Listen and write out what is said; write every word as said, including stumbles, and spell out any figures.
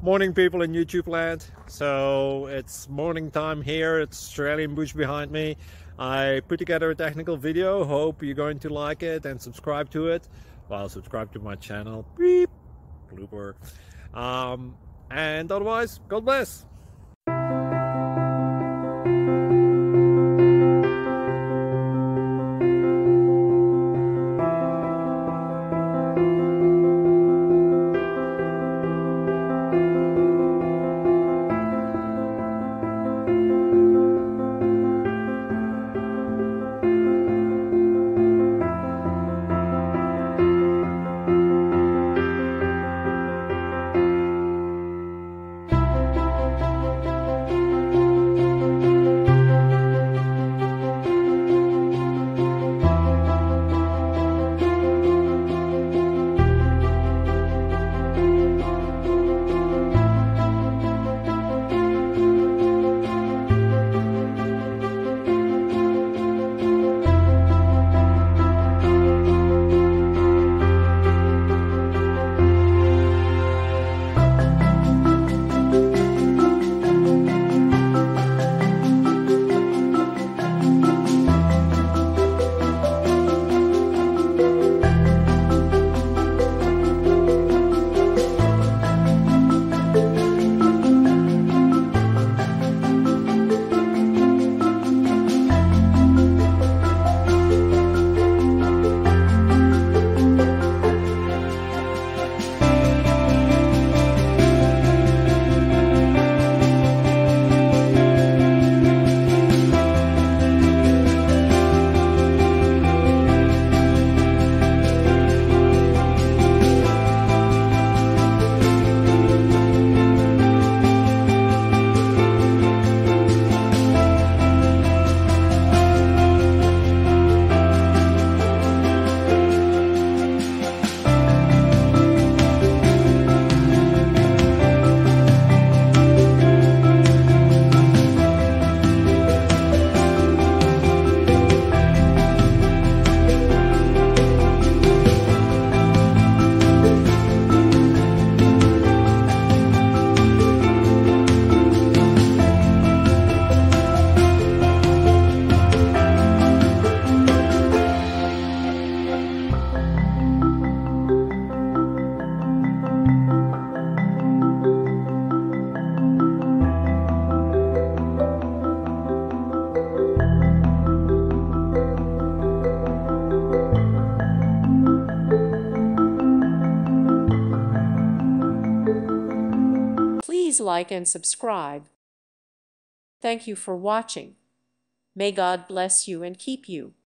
Morning, people in YouTube land. So it's morning time here. It's Australian bush behind me. I put together a technical video. Hope you're going to like it and subscribe to it. Well, subscribe to my channel. Beep. Blooper. Um, and otherwise, God bless. Please like and subscribe. Thank you for watching. May God bless you and keep you.